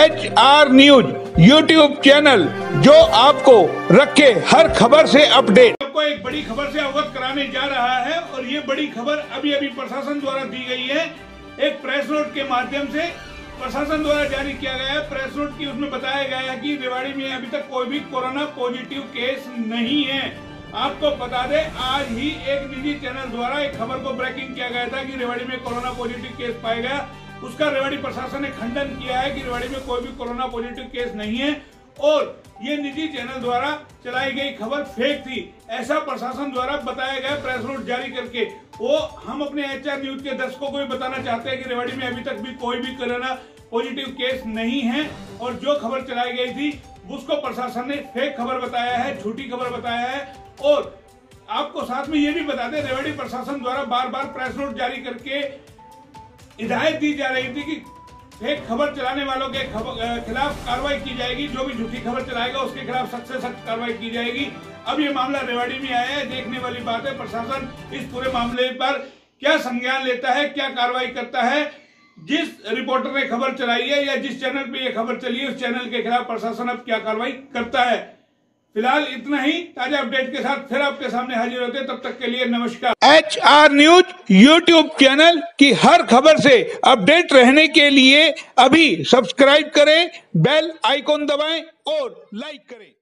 HR news YouTube channel जो आपको रखे हर खबर से अपडेट। आपको एक बड़ी खबर से अवगत कराने जा रहा है और ये बड़ी खबर अभी प्रशासन द्वारा दी गई है। एक प्रेस नोट के माध्यम से प्रशासन द्वारा जारी किया गया है। प्रेस नोट की उसमें बताया गया है कि रेवाड़ी में अभी तक कोई भी कोरोना पॉजिटिव केस नहीं है। आपको बता दें, आज ही एक निजी चैनल द्वारा एक खबर को ब्रेकिंग किया गया था कि रेवाड़ी में कोरोना पॉजिटिव केस पाया गया। उसका रेवाड़ी प्रशासन ने खंडन किया है कि रेवाड़ी में कोई भी कोरोना पॉजिटिव केस नहीं है और ये निजी चैनल द्वारा चलाई गई खबर फेक थी, ऐसा प्रशासन द्वारा बताया गया प्रेस नोट जारी करके। वो हम अपने HR न्यूज के दर्शकों को भी बताना चाहते हैं कि रेवाड़ी में अभी तक भी कोई भी कोरोना पॉजिटिव केस नहीं है और जो खबर चलाई गई थी उसको प्रशासन ने फेक खबर बताया है, झूठी खबर बताया है। और आपको साथ में ये भी बता दें, रेवाड़ी प्रशासन द्वारा बार बार प्रेस नोट जारी करके हिदायत दी जा रही थी कि फेक खबर चलाने वालों के खिलाफ कार्रवाई की जाएगी। जो भी झूठी खबर चलाएगा उसके खिलाफ सख्त से सख्त कार्रवाई की जाएगी। अब ये मामला रेवाड़ी में आया है, देखने वाली बात है प्रशासन इस पूरे मामले पर क्या संज्ञान लेता है, क्या कार्रवाई करता है। जिस रिपोर्टर ने खबर चलाई है या जिस चैनल पे ये खबर चली है उस चैनल के खिलाफ प्रशासन अब क्या कार्रवाई करता है। फिलहाल इतना ही। ताजा अपडेट के साथ फिर आपके सामने हाजिर होते हैं, तब तक के लिए नमस्कार। HR न्यूज यूट्यूब चैनल की हर खबर से अपडेट रहने के लिए अभी सब्सक्राइब करें, बेल आइकॉन दबाएं और लाइक करें।